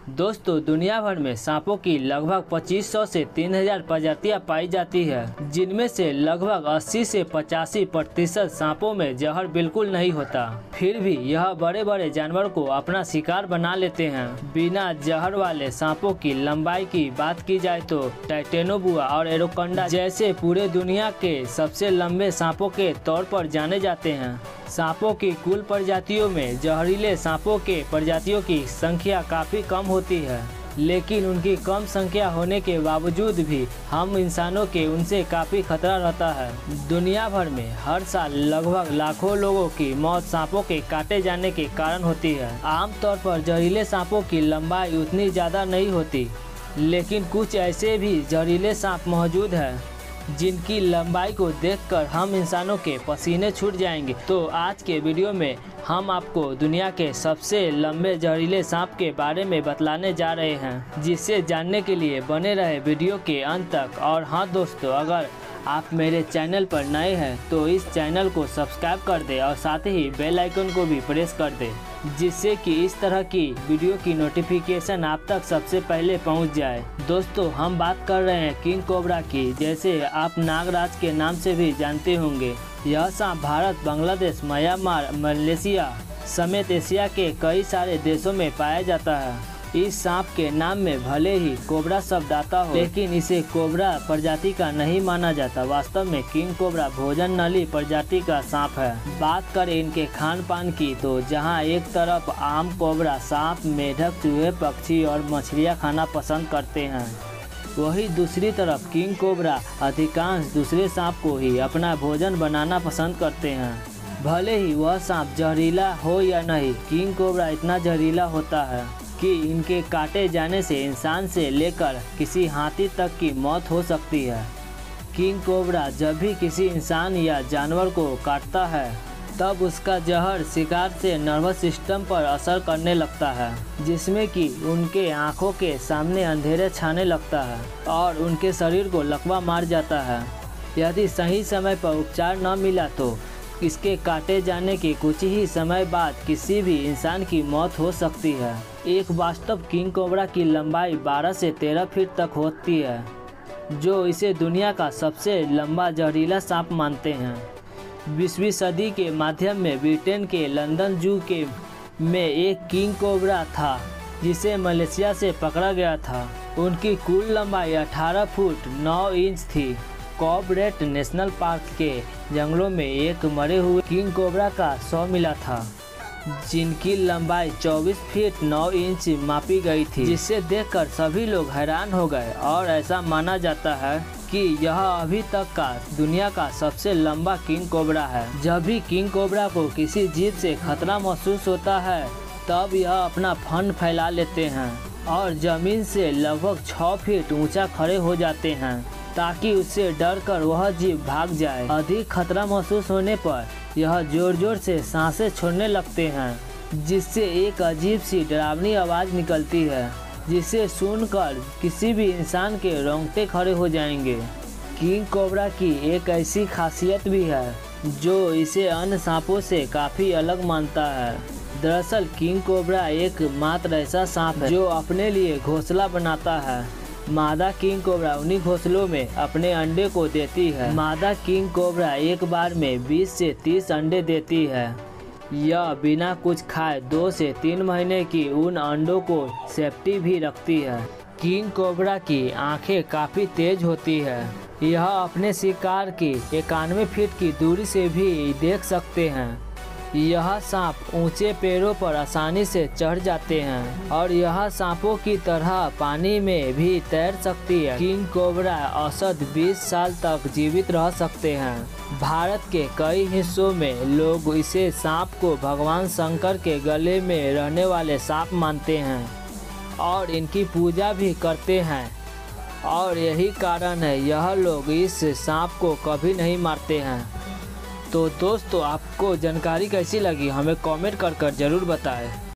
दोस्तों, दुनिया भर में सांपों की लगभग 2500 से 3000 प्रजातियां पाई जाती है, जिनमें से लगभग 80 से 85% सांपों में जहर बिल्कुल नहीं होता। फिर भी यह बड़े बड़े जानवरों को अपना शिकार बना लेते हैं। बिना जहर वाले सांपों की लंबाई की बात की जाए तो टाइटेनोबुआ और एरोकंडा जैसे पूरे दुनिया के सबसे लंबे सांपों के तौर पर जाने जाते हैं। सांपों की कुल प्रजातियों में जहरीले सांपों के प्रजातियों की संख्या काफ़ी कम होती है, लेकिन उनकी कम संख्या होने के बावजूद भी हम इंसानों के उनसे काफ़ी खतरा रहता है। दुनिया भर में हर साल लगभग लाखों लोगों की मौत सांपों के काटे जाने के कारण होती है। आमतौर पर जहरीले सांपों की लंबाई उतनी ज़्यादा नहीं होती, लेकिन कुछ ऐसे भी जहरीले सांप मौजूद हैं जिनकी लंबाई को देखकर हम इंसानों के पसीने छूट जाएंगे। तो आज के वीडियो में हम आपको दुनिया के सबसे लंबे जहरीले सांप के बारे में बतलाने जा रहे हैं, जिसे जानने के लिए बने रहे वीडियो के अंत तक। और हाँ दोस्तों, अगर आप मेरे चैनल पर नए हैं तो इस चैनल को सब्सक्राइब कर दें और साथ ही बेल आइकन को भी प्रेस कर दें, जिससे कि इस तरह की वीडियो की नोटिफिकेशन आप तक सबसे पहले पहुंच जाए। दोस्तों, हम बात कर रहे हैं किंग कोबरा की, जैसे आप नागराज के नाम से भी जानते होंगे। यह सांप भारत, बांग्लादेश, म्यांमार, मलेशिया समेत एशिया के कई सारे देशों में पाया जाता है। इस सांप के नाम में भले ही कोबरा शब्द आता हो, लेकिन इसे कोबरा प्रजाति का नहीं माना जाता। वास्तव में किंग कोबरा भोजन नली प्रजाति का सांप है। बात करें इनके खान पान की तो जहां एक तरफ आम कोबरा सांप, मेढक, चूहे, पक्षी और मछलियां खाना पसंद करते हैं, वही दूसरी तरफ किंग कोबरा अधिकांश दूसरे सांप को ही अपना भोजन बनाना पसंद करते हैं। भले ही वह सांप जहरीला हो या नहीं, किंग कोबरा इतना जहरीला होता है कि इनके काटे जाने से इंसान से लेकर किसी हाथी तक की मौत हो सकती है। किंग कोबरा जब भी किसी इंसान या जानवर को काटता है, तब उसका जहर शिकार से नर्वस सिस्टम पर असर करने लगता है, जिसमें कि उनके आँखों के सामने अंधेरे छाने लगता है और उनके शरीर को लकवा मार जाता है। यदि सही समय पर उपचार न मिला तो इसके काटे जाने के कुछ ही समय बाद किसी भी इंसान की मौत हो सकती है। एक वास्तव किंग कोबरा की लंबाई 12 से 13 फीट तक होती है, जो इसे दुनिया का सबसे लंबा जहरीला सांप मानते हैं। 20वीं सदी के मध्य में ब्रिटेन के लंदन जू में एक किंग कोबरा था, जिसे मलेशिया से पकड़ा गया था। उनकी कुल लंबाई 18 फुट 9 इंच थी। कॉर्बेट नेशनल पार्क के जंगलों में एक मरे हुए किंग कोबरा का शव मिला था, जिनकी लंबाई 24 फीट 9 इंच मापी गई थी, जिसे देखकर सभी लोग हैरान हो गए और ऐसा माना जाता है कि यह अभी तक का दुनिया का सबसे लंबा किंग कोबरा है। जब भी किंग कोबरा को किसी जीव से खतरा महसूस होता है, तब यह अपना फन फैला लेते हैं और जमीन से लगभग 6 फीट ऊंचा खड़े हो जाते हैं, ताकि उससे डरकर वह जीव भाग जाए। अधिक खतरा महसूस होने पर यह जोर जोर से सांसें छोड़ने लगते हैं, जिससे एक अजीब सी डरावनी आवाज़ निकलती है, जिसे सुनकर किसी भी इंसान के रोंगटे खड़े हो जाएंगे। किंग कोबरा की एक ऐसी खासियत भी है जो इसे अन्य सांपों से काफ़ी अलग मानता है। दरअसल किंग कोबरा एक मात्र ऐसा सांप है जो अपने लिए घोंसला बनाता है। मादा किंग कोबरा उन्हीं घोंसलों में अपने अंडे को देती है। मादा किंग कोबरा एक बार में 20 से 30 अंडे देती है। यह बिना कुछ खाए 2 से 3 महीने की उन अंडों को सेफ्टी भी रखती है। किंग कोबरा की आंखें काफ़ी तेज होती है। यह अपने शिकार की 91 फीट की दूरी से भी देख सकते हैं। यह सांप ऊंचे पेड़ों पर आसानी से चढ़ जाते हैं और यह सांपों की तरह पानी में भी तैर सकती है। किंग कोबरा औसत 20 साल तक जीवित रह सकते हैं। भारत के कई हिस्सों में लोग इसे सांप को भगवान शंकर के गले में रहने वाले सांप मानते हैं और इनकी पूजा भी करते हैं, और यही कारण है यह लोग इस सांप को कभी नहीं मारते हैं। तो दोस्तों, आपको जानकारी कैसी लगी हमें कमेंट कर जरूर बताएं।